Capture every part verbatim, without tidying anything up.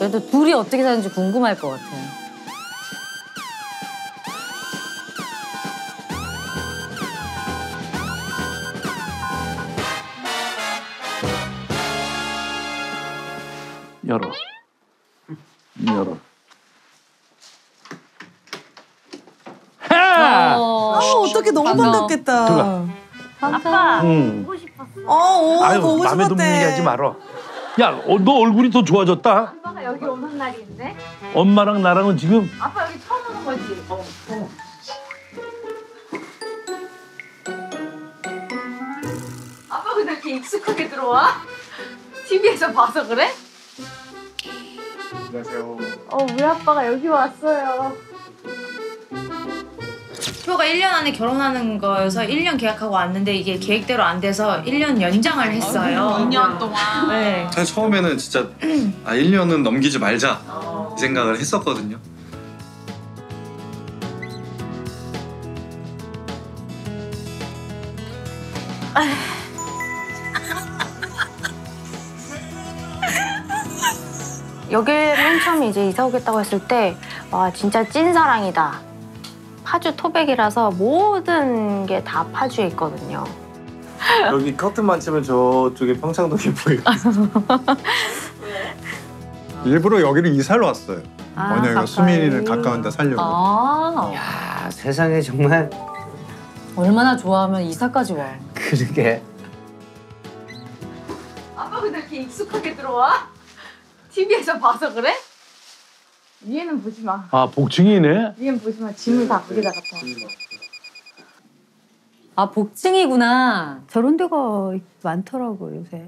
그래도 둘이 어떻게 사는지 궁금할 것 같아. 열어. 열어. 하! 어, 아, 어떻게 너무 반가워. 반갑겠다. 들어가. 아빠 응. 보고 싶었어. 어, 오, 아유, 보고 마음에 드는 싶었대. 얘기하지 말어. 야, 어, 너 얼굴이 더 좋아졌다. 아빠가 여기 오는 날인데? 엄마랑 나랑은 지금 아빠 여기 처음 오는 거지? 어. 어. 아빠 근데 이렇게 익숙하게 들어와? 티비에서 봐서 그래? 안녕하세요. 어, 우리 아빠가 여기 왔어요. 표가 일 년 안에 결혼하는 거여서 일 년 계약하고 왔는데 이게 계획대로 안 돼서 일 년 연장을 했어요. 이 년 동안. 네. 사실 처음에는 진짜 아 일 년은 넘기지 말자 이 생각을 했었거든요. 여길 맨 처음에 이제 이사 오겠다고 했을 때 와 진짜 찐사랑이다. 파주 토백이라서 모든 게 다 파주에 있거든요. 여기 커튼만 치면 저쪽에 평창동이 보이고. 일부러 여기를 이사를 왔어요. 아, 원영이가 가까이. 수민이를 가까운 데 살려고. 아, 야, 세상에 정말 얼마나 좋아하면 이사까지 와. 그러게. 아빠 근데 이렇게 익숙하게 들어와? 티비에서 봐서 그래? 위에는 보지 마. 아, 복층이네. 위에는 보지 마. 짐을 다 거기다 갖다. 아, 복층이구나. 저런 데가 많더라고요, 요새.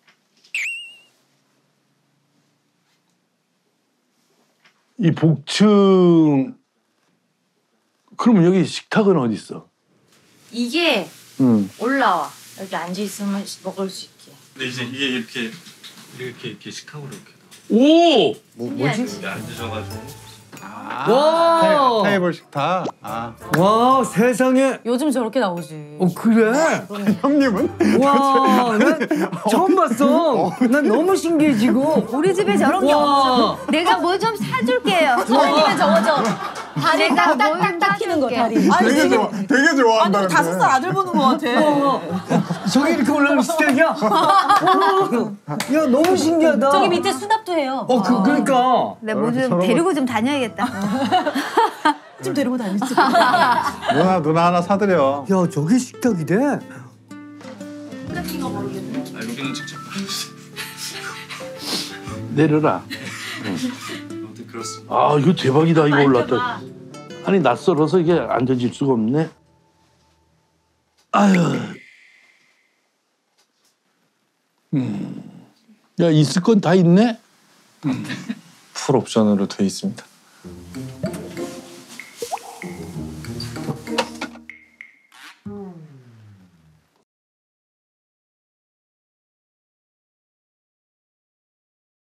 이 복층. 그러면 여기 식탁은 어디 있어? 이게 응. 올라와. 여기 앉아 있으면 먹을 수 있게. 근데 이제 이게 이렇게 이렇게 이렇게 식탁으로 이렇게 오! 뭐 뭐지? 이렇게 앉으셔가지고 와! 테이, 테이블 식탁. 아. 와, 세상에. 요즘 저렇게 나오지. 어, 그래? 형님은? 와, 난 처음 봤어. 난 너무 신기해 지금. 우리 집에 저런 게 와. 없어. 내가 뭐 좀 사줄게요. 선생님은 저거 저 다리 내가 뭘 딱딱딱딱 튀는 거 다리. 되게 지금- 좋아. 되게 좋아한다. 아니, 다섯 살 아들 보는 것 같아. 저기 이렇게 올라오는 시작이야? 야, 너무 신기하다. 저기 밑에 수납도 해요. 어, 그, 그러니까. 내가 뭐 좀 데리고 좀 다녀야겠다. 좀 데리고 다니지. 누나, 누나 하나 사드려. 야, 저게 식탁이래? 아 여기는 직접 말해주세요. 내려라. 아무튼 그렇습니다. 아, 이거 대박이다. 이거 올랐다. 아니, 낯설어서 이게 앉아질 수가 없네. 아유. 음. 야, 있을 건 다 있네? 풀 옵션으로 돼 있습니다.